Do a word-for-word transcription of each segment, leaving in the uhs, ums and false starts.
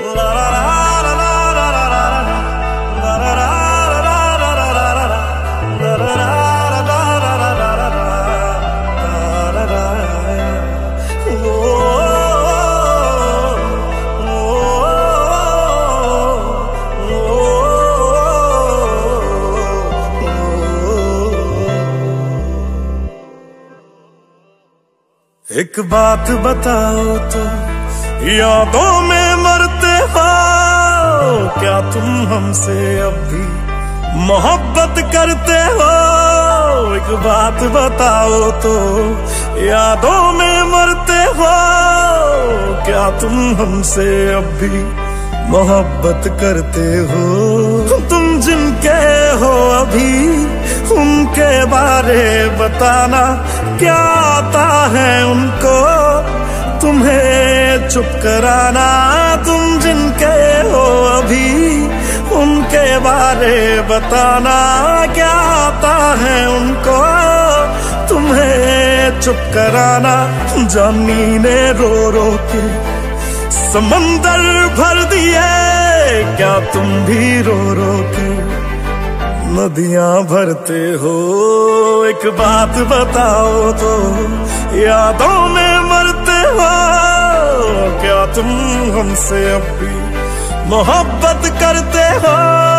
एक बात बताओ तो यादों में मरते हो क्या तुम हमसे अब भी मोहब्बत करते हो? एक बात बताओ तो यादों में मरते हो क्या तुम हमसे अब भी मोहब्बत करते हो? तुम जिनके हो अभी उनके बारे बताना, क्या आता है उनको तुम्हें चुप कराना? तुम जिनके हो अभी उनके बारे बताना, क्या आता है उनको तुम्हें चुप कराना? जानी ने रो रो के समंदर भर दिए, क्या तुम भी रो रो के नदियां भरते हो? एक बात बताओ तो यादों में मरते हो क्या तुम हमसे अब भी मोहब्बत करते हो?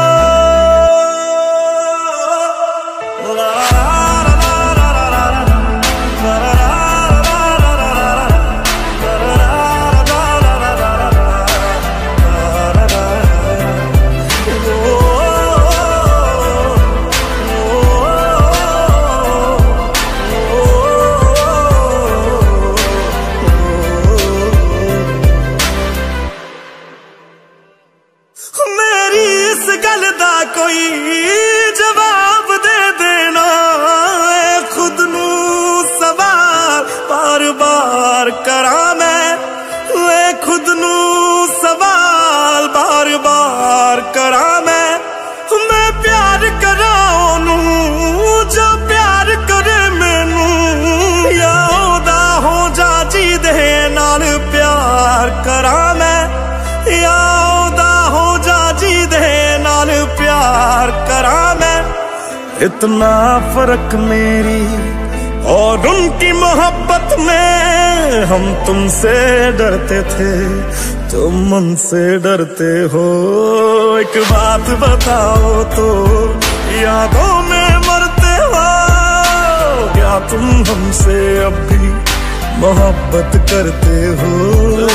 जवाब दे देना खुद नू सवाल बार बार करा मैं, खुद नू सवाल बार बार करा मैं। मैं प्यार करा नू जो प्यार करे मैनू, या ओदा हो जा जी दे नाल प्यार करा मैं, या ओदा हो जा जी दे नाल प्यार करा मैं। इतना फर्क मेरी और उनकी मोहब्बत में, हम तुमसे डरते थे तुम उनसे डरते हो। एक बात बताओ तो यादों में मरते हो क्या तुम हमसे अब भी मोहब्बत करते हो?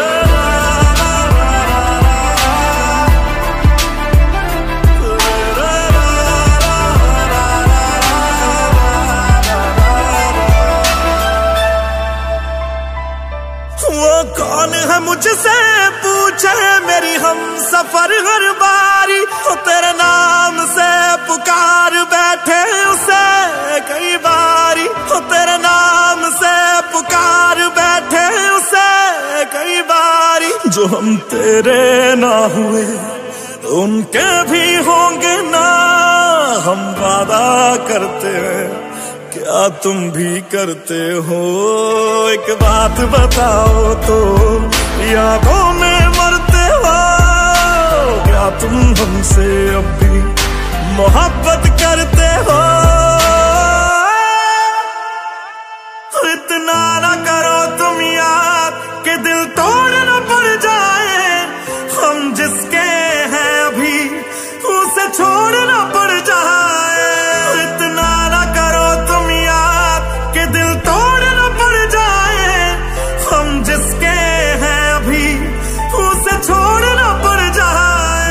कौन है मुझसे पूछे मेरी हम सफर हर बारी, तो तेरे नाम से पुकार बैठे उसे कई बारी, तो तेरे नाम से पुकार बैठे उसे कई बारी। जो हम तेरे ना हुए उनके भी होंगे ना, हम वादा करते हैं क्या तुम भी करते हो? एक बात बताओ तो यादों में मरते हो क्या तुम हमसे अब भी मोहब्बत करते हो? इतना ना करो तुम याद कि दिल तोड़ न पड़ जाए, हम जिसके हैं अभी उसे छोड़ न पड़ जाए। इतना ना करो तुम याद कि दिल तोड़ न पड़ जाए, हम जिसके हैं अभी उसे छोड़ न पड़ जाए।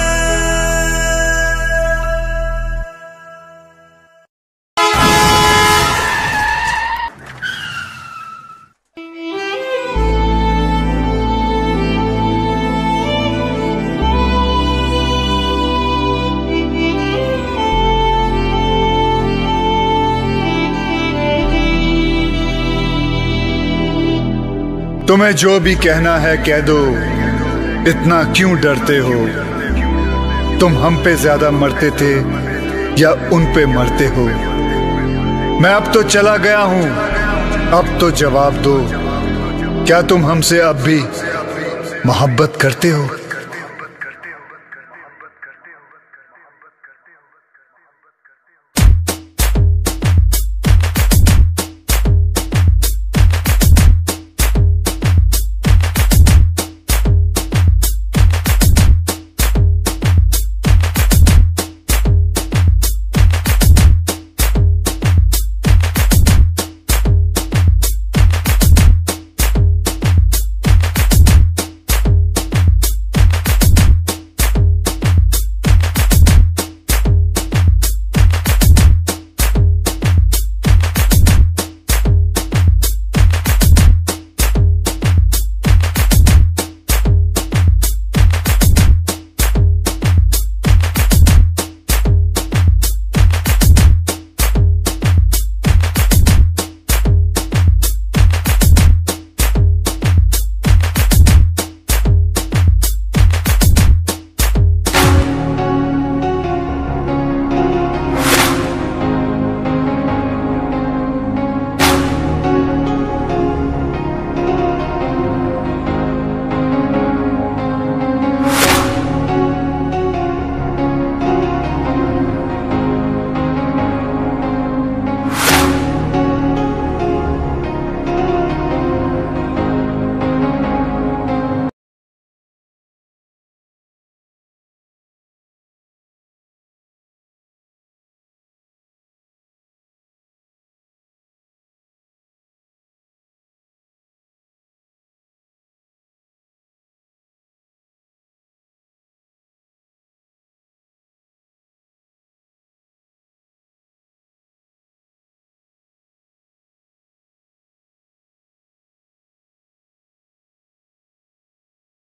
तुम्हें जो भी कहना है कह दो, इतना क्यों डरते हो? तुम हम पे ज्यादा मरते थे या उन पे मरते हो? मैं अब तो चला गया हूं, अब तो जवाब दो, क्या तुम हमसे अब भी मोहब्बत करते हो?